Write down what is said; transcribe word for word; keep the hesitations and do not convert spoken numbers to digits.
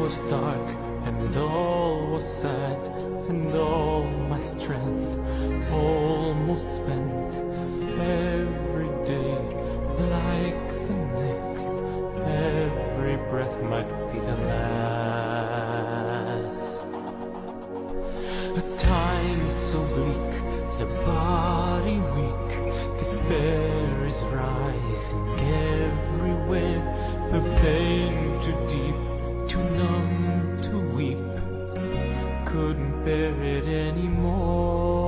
was dark, and all was sad, and all my strength almost spent. Every day like the next, every breath might be the last. A time so bleak, the body weak, despair is rising everywhere. The pain too deep, too numb to weep, couldn't bear it anymore.